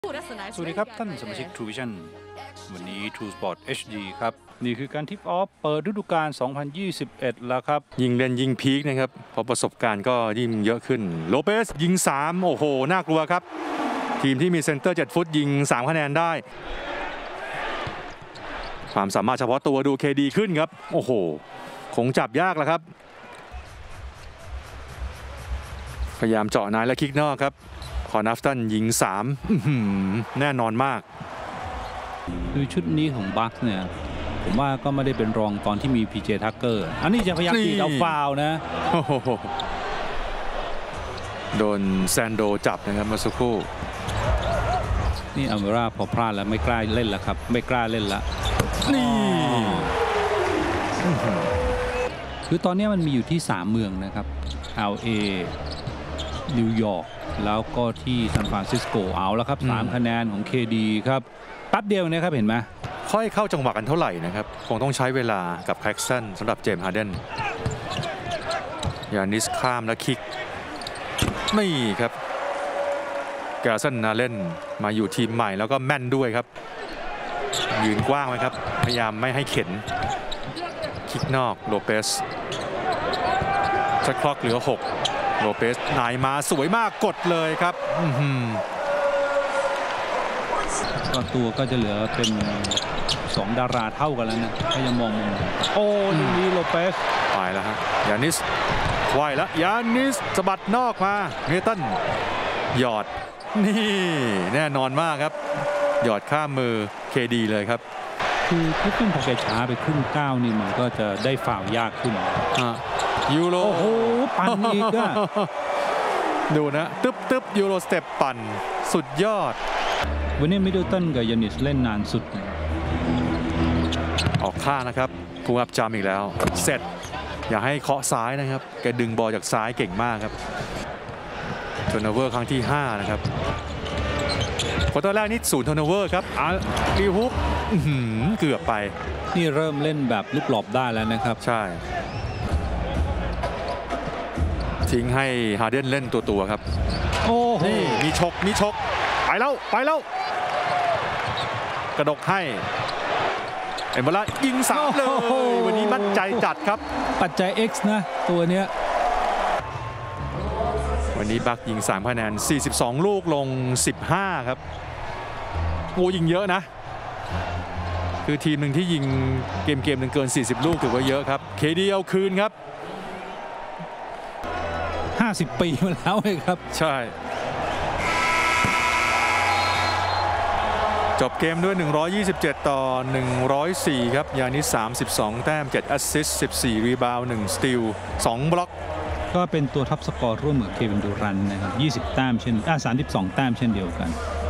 สวัสดีครับท่านสมาชิก True Vision วันนี้ True Sport HD ครับนี่คือการทิปออฟเปิดฤดูกาล 2021 แล้วครับยิงเล่นยิงพีคนะครับพอประสบการณ์ก็ยิ่งเยอะขึ้นโลเปสยิง3โอ้โหน่ากลัวครับทีมที่มีเซนเตอร์7ฟุตยิง3คะแนนได้ความสามารถเฉพาะตัวดูเคดีขึ้นครับโอ้โหคงจับยากแล้วครับพยายามเจาะนายและคิกนอกครับคอนัฟตันยิง3แน่นอนมากคือชุดนี้ของบัคเนี่ยผมว่าก็ไม่ได้เป็นรองตอนที่มีพีเจทักเกอร์อันนี้จะพยายามตีเอาฟาวนะโดนแซนโดจับนะครับเมื่อสักครู่นี่อัลเมร่าพอพลาดแล้วไม่กล้าเล่นแล้วครับไม่กล้าเล่นละนี่คือตอนนี้มันมีอยู่ที่3เมืองนะครับ LA นิวยอร์กแล้วก็ที่ซานฟรานซิสโกเอาแล้วครับ3คะแนนของ KD ครับแป๊บเดียวนะครับเห็นไหมค่อยเข้าจังหวะกันเท่าไหร่นะครับคงต้องใช้เวลากับแคล็กซันสำหรับเจมส์ฮาร์เดนยานิสข้ามและคิกนี่ครับแกสันนาเล่นมาอยู่ทีมใหม่แล้วก็แม่นด้วยครับยืนกว้างไว้ครับพยายามไม่ให้เข็นคิกนอกโลเปสชัดคล็อกเหลือ6โลเปสนายมาสวยมากกดเลยครับก็ตัวก็จะเหลือเป็น2ดาราเท่ากันแล้วนะถ้ายังมองมุมโอ้นี่โลเปสไปแล้วฮะยานิสไหวแล้วยานิสสะบัดนอกมาเนตันหยอดนี่แน่นอนมากครับหยอดข้ามมือเคดีเลยครับคือคริสตันพอแกช้าไปครึ่งก้าวนี่มันก็จะได้ฝ่าวยากขึ้นยูโรโอ้โหปั่นอีกอะดูนะตึ๊บยูโรสเต็ปปั่นสุดยอดวันนี้มิดเดิลตันกับยานิสเล่นนานสุดออกข้างนะครับภูมิอัพจามอีกแล้วเสร็จอย่าให้เคาะซ้ายนะครับแกดึงบอลจากซ้ายเก่งมากครับเทอร์โนเวอร์ครั้งที่5นะครับควอเตอร์แรกนี่0เทอร์โนเวอร์ครับรีฮุกเกือบไปนี่เริ่มเล่นแบบลุกหลบได้แล้วนะครับใช่ทิ้งให้ฮาร์เดนเล่นตัวครับโอ้นี่มีชกไปแล้วกระดกให้เอ็มบาร่ายิง3เลยวันนี้มั่นใจจัดครับปัจจัย X นะตัวเนี้ยวันนี้บัคยิง3คะแนน42ลูกลง15ครับโอ้ยิงเยอะนะคือทีมหนึ่งที่ยิงเกมหนึ่งเกิน40ลูกถือว่าเยอะครับเคดีเอาคืนครับ 50 ปีมาแล้วเลยครับใช่จบเกมด้วย127ต่อ104ครับยานิส32แต้ม7แอสซิสต์14รีบาวด์1สตีล2บล็อกก็เป็นตัวท็อปสกอร์ร่วมกับเควินดูรันนะครับ20 แต้ม32 แต้มเช่นเดียวกัน